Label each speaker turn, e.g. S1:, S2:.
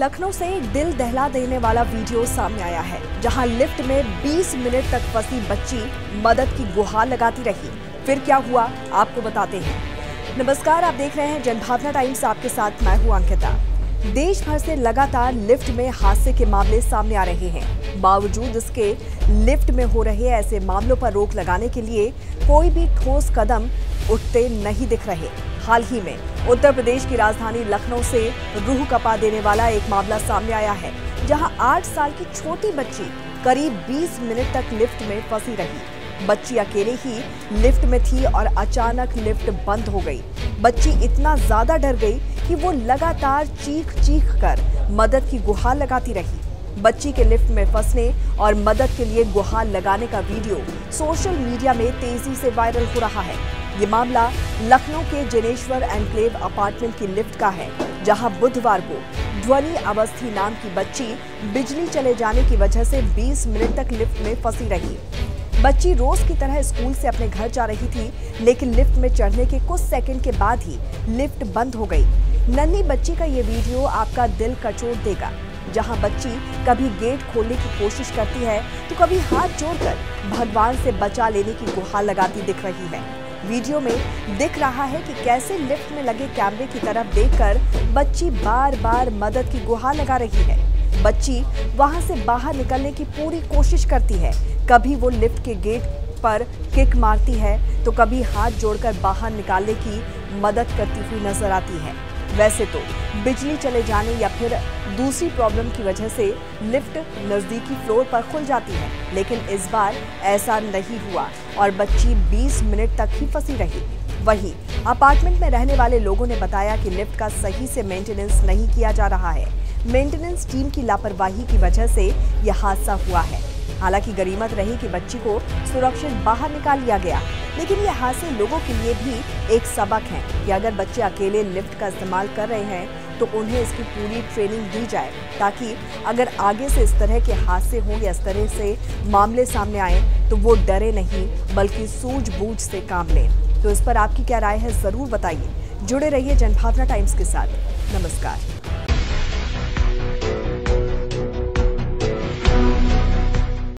S1: लखनऊ से एक दिल दहला देने वाला वीडियो सामने आया है, जहां लिफ्ट में 20 मिनट तक फंसी बच्ची मदद की गुहार लगाती रही। फिर क्या हुआ आपको बताते हैं। नमस्कार, आप देख रहे हैं जनभावना टाइम्स, आपके साथ मैं हूं अंकिता। देश भर से लगातार लिफ्ट में हादसे के मामले सामने आ रहे हैं। बावजूद इसके लिफ्ट में हो रहे ऐसे मामलों पर रोक लगाने के लिए कोई भी ठोस कदम उठते नहीं दिख रहे। हाल ही में उत्तर प्रदेश की राजधानी लखनऊ से रूह कपा देने वाला एक मामला सामने आया है, जहां 8 साल की छोटी बच्ची करीब 20 मिनट तक लिफ्ट में फंसी रही। बच्ची अकेले ही लिफ्ट में थी और अचानक लिफ्ट बंद हो गई। बच्ची इतना ज्यादा डर गई कि वो लगातार चीख कर मदद की गुहार लगाती रही। बच्ची के लिफ्ट में फंसने और मदद के लिए गुहार लगाने का वीडियो सोशल मीडिया में तेजी से वायरल हो रहा है। ये मामला लखनऊ के जनेश्वर एनक्लेव अपार्टमेंट की लिफ्ट का है, जहां बुधवार को ध्वनि अवस्थी नाम की बच्ची बिजली चले जाने की वजह से 20 मिनट तक लिफ्ट में फंसी रही। बच्ची रोज की तरह स्कूल से अपने घर जा रही थी, लेकिन लिफ्ट में चढ़ने के कुछ सेकंड के बाद ही लिफ्ट बंद हो गई। नन्ही बच्ची का ये वीडियो आपका दिल कचोट देगा, जहां बच्ची कभी गेट खोलने की कोशिश करती है तो कभी हाथ जोड़कर भगवान से बचा लेने की गुहार लगाती दिख रही है। वीडियो में दिख रहा है कि कैसे लिफ्ट में लगे कैमरे की तरफ देखकर बच्ची बार बार मदद की गुहार लगा रही है। बच्ची वहां से बाहर निकलने की पूरी कोशिश करती है। कभी वो लिफ्ट के गेट पर किक मारती है तो कभी हाथ जोड़कर बाहर निकालने की मदद करती हुई नजर आती है। वैसे तो बिजली चले जाने या फिर दूसरी प्रॉब्लम की वजह से लिफ्ट नजदीकी फ्लोर पर खुल जाती है, लेकिन इस बार ऐसा नहीं हुआ और बच्ची 20 मिनट तक ही फंसी रही। वहीं अपार्टमेंट में रहने वाले लोगों ने बताया कि लिफ्ट का सही से मेंटेनेंस नहीं किया जा रहा है। मेंटेनेंस टीम की लापरवाही की वजह से यह हादसा हुआ है। हालांकि गनीमत रही कि बच्ची को सुरक्षित बाहर निकाल लिया गया, लेकिन ये हादसे लोगों के लिए भी एक सबक है कि अगर बच्चे अकेले लिफ्ट का इस्तेमाल कर रहे हैं तो उन्हें इसकी पूरी ट्रेनिंग दी जाए, ताकि अगर आगे से इस तरह के हादसे हों या इस तरह से मामले सामने आए तो वो डरे नहीं बल्कि सूझबूझ से काम लें। तो इस पर आपकी क्या राय है, जरूर बताइए। जुड़े रहिए जनभावना टाइम्स के साथ। नमस्कार।